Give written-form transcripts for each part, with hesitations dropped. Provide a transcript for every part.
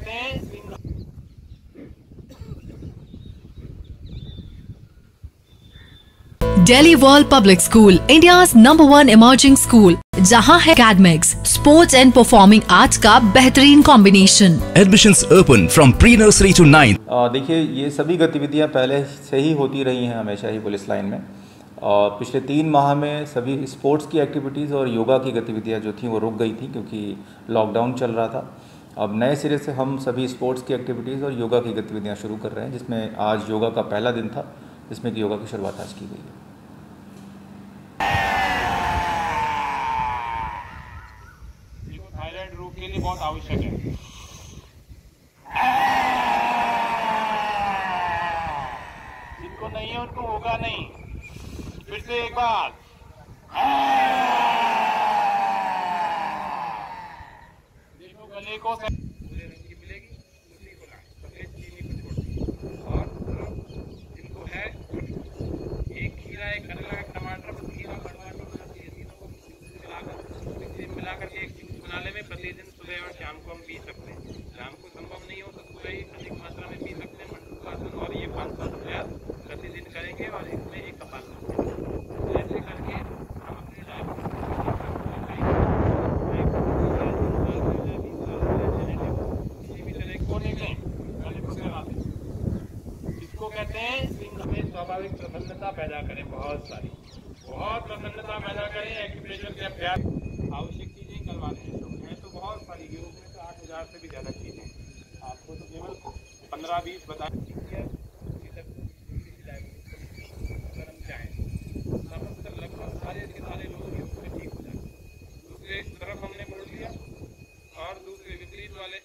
कहते हैं Delhi World Public School, India's #1 emerging school, जहां है academics, sports and performing arts का बेहतरीन combination. Admissions open from pre-nursery to 9th। देखिए, ये सभी गतिविधियां पहले से ही होती रही हैं हमेशा ही पुलिस लाइन में, और पिछले 3 माह में सभी स्पोर्ट्स की एक्टिविटीज़ और योगा की गतिविधियां जो थी वो रुक गई थी क्योंकि लॉकडाउन चल रहा था। अब नए सिरे से हम सभी स्पोर्ट्स की एक्टिविटीज़ और योगा की गतिविधियां शुरू कर रहे हैं, जिसमें आज योगा का पहला दिन था, जिसमें कि योगा की शुरुआत आज की गई है। थायराइड रोग के लिए बहुत आवश्यक है। जिनको नहीं है उनको होगा नहीं। फिर से एक बार। देखो गले को पूरे रंग की मिलेगी, उसी को लाए सफेद चीनी को छोड़, और जिनको है एक खीरा, एक करेला, एक टमाटर, खीरा टमाटर तीनों को मिलाकर के एक जूस बना ले में प्रतिदिन सुबह और शाम को हम पी सकते हैं। शाम को संभव नहीं हो तो सुबह ही अधिक मात्रा में पी सकते हैं। मंडूकासन और ये 500 प्रयास प्रतिदिन करेंगे और इसमें एक कपालभाति ऐसे करके हम अपनी किसी भी तरह को निकलें गले को कराते इसको कहते हैं हमें स्वाभाविक प्रसन्नता पैदा करें, बहुत प्रसन्नता पैदा करें। एक्यूप्रेशर के अभ्यास आवश्यक चीज़ें करवाने हैं तो बहुत सारी, योग में तो 8000 से भी ज़्यादा चीज़ें, आपको तो केवल 15-20 बता अगर हम चाहें लगभग सारे के सारे लोग योग में ठीक हो जाते हैं। दूसरे तरफ हमने बोल दिया और दूसरे विपरीत वाले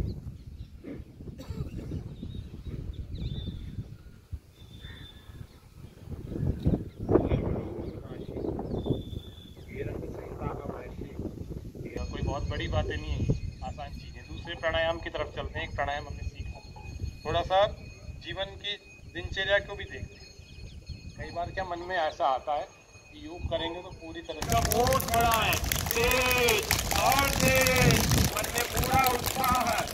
कोई बहुत बड़ी बातें नहीं है, आसान चीज़ें। दूसरे प्राणायाम की तरफ चलते हैं। एक प्राणायाम हमने सीखा, थोड़ा सा जीवन की दिनचर्या को भी देखते हैं। कई बार क्या मन में ऐसा आता है कि योग करेंगे तो पूरी तरह से बहुत बड़ा है, तेज और तेज, मन में पूरा उत्साह है।